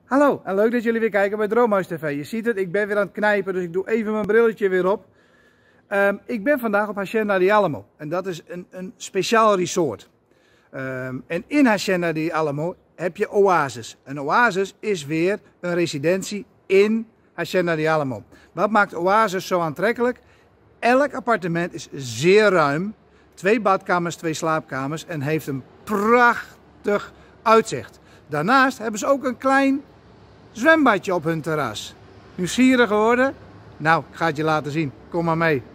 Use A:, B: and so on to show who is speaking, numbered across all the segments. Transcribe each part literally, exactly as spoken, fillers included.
A: Hallo en leuk dat jullie weer kijken bij Droomhuis T V. Je ziet het, ik ben weer aan het knijpen, dus ik doe even mijn brilletje weer op. Um, ik ben vandaag op Hacienda di Alamo en dat is een, een speciaal resort. Um, en in Hacienda di Alamo heb je Oasis. Een Oasis is weer een residentie in Hacienda di Alamo. Wat maakt Oasis zo aantrekkelijk? Elk appartement is zeer ruim. Twee badkamers, twee slaapkamers en heeft een prachtig uitzicht. Daarnaast hebben ze ook een klein zwembadje op hun terras. Nieuwsgierig geworden? Nou, ik ga het je laten zien. Kom maar mee.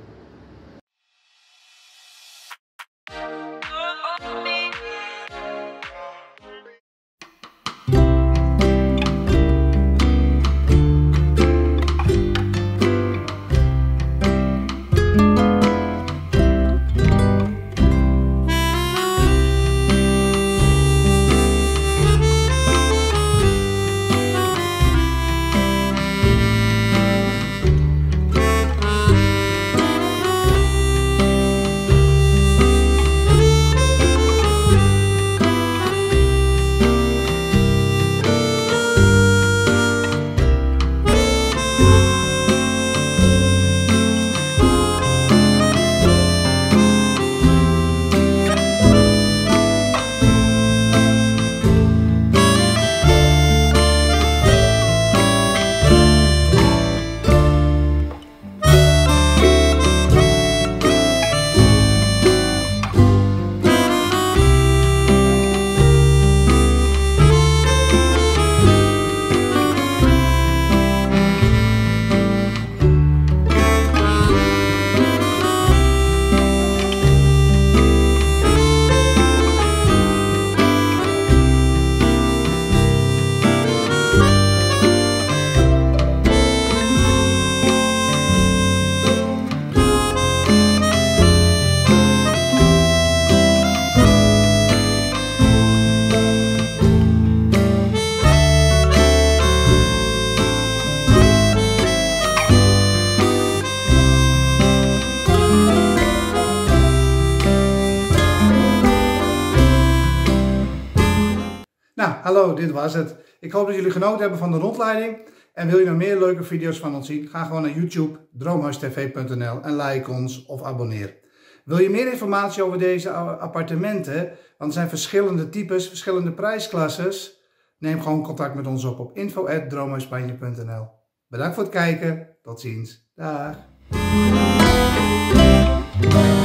A: Nou, hallo, dit was het. Ik hoop dat jullie genoten hebben van de rondleiding. En wil je nog meer leuke video's van ons zien? Ga gewoon naar YouTube, droomhuis t v punt n l en like ons of abonneer. Wil je meer informatie over deze appartementen? Want er zijn verschillende types, verschillende prijsklasses. Neem gewoon contact met ons op op info at droomhuisspanje punt n l. Bedankt voor het kijken. Tot ziens. Dag.